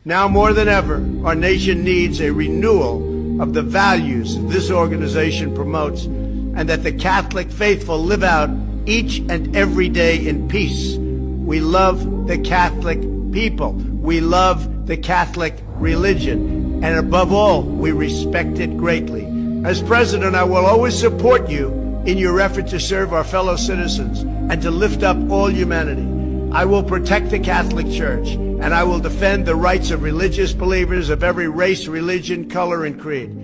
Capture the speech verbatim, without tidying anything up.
Now more than ever, our nation needs a renewal of the values this organization promotes, and that the Catholic faithful live out each and every day in peace. We love the Catholic people. We love the Catholic religion. And above all, we respect it greatly. As president, I will always support you in your effort to serve our fellow citizens and to lift up all humanity. I will protect the Catholic Church, and I will defend the rights of religious believers of every race, religion, color, and creed.